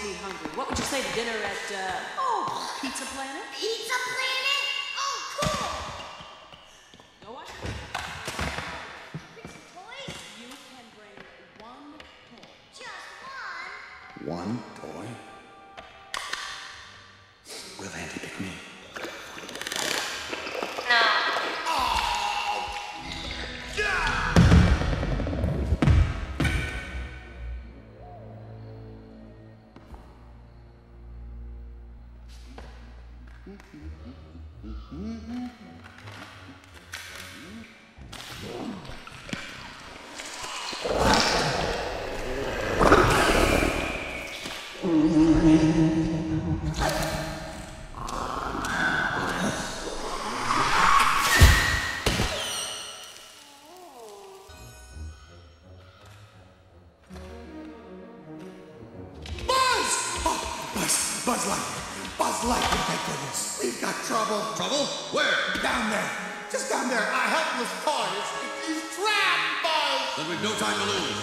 me hungry. What would you say to dinner at, Pizza Planet? Pizza Planet? Oh, cool! Go watch it. Bring some toys? You can bring one toy. Just one? One toy? Will Auntie pick me? Buzz Lightyear, thank goodness. We've got trouble. Trouble? Where? Down there. Just down there. Our helpless toy is trapped, Buzz. Then we've no time to lose.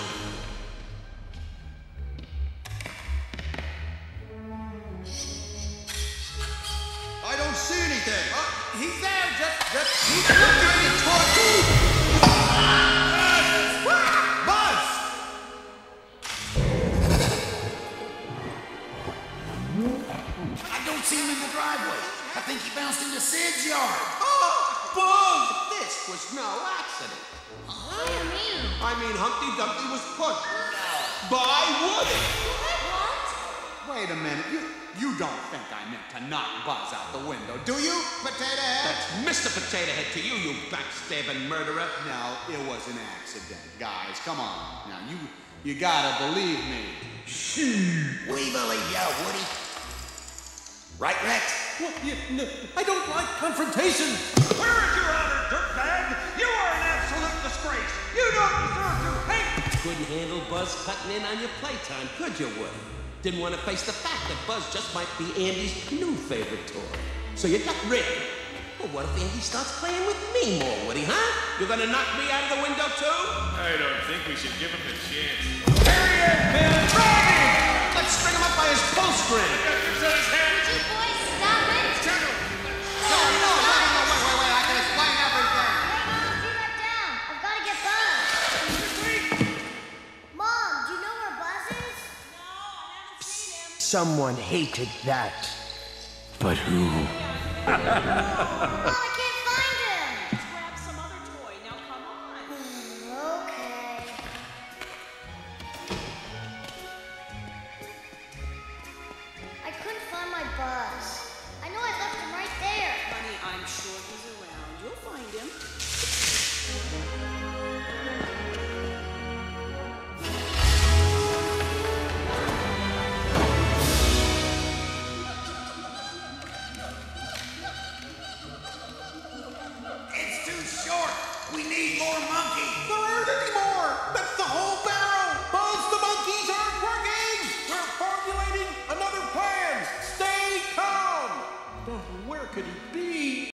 I don't see anything. He's there. He's looking toward you. Buzz! I don't see him in the driveway. I think he bounced into Sid's yard. Buzz! This was no accident. What do you mean? I mean, Humpty Dumpty was pushed by Woody. What? Wait a minute. You don't think I meant to knock Buzz out the window, do you, Potato Head? That's Mr. Potato Head to you, you backstabbing murderer. No, it was an accident, guys. Come on. Now, you gotta believe me. We believe you, Woody. Right, Rex? What? No, I don't like confrontation. Where is your honor, dirtbag? You are an absolute disgrace. You don't deserve to hate. Couldn't handle Buzz cutting in on your playtime, could you, Woody? Didn't want to face the fact that Buzz just might be Andy's new favorite toy. So you got rid of him. Well, what if Andy starts playing with me more, Woody, huh? You're gonna knock me out of the window, too? I don't think we should give him the chance. Here he is, man. Drag him. Let's string him up by his pull string. He's on his head. Would you boys stop it? No, wait. I can explain everything. Mom, be right down. I've got to get Buzz. Mom, do you know where Buzz is? No, I haven't seen him. Someone hated that. But who? Mom, I can't find him. Let's grab some other toy. Now, come on. Okay. I couldn't find my Buzz. I know I left him right there. Honey, I'm sure he's around. You'll find him. It's too short. We need more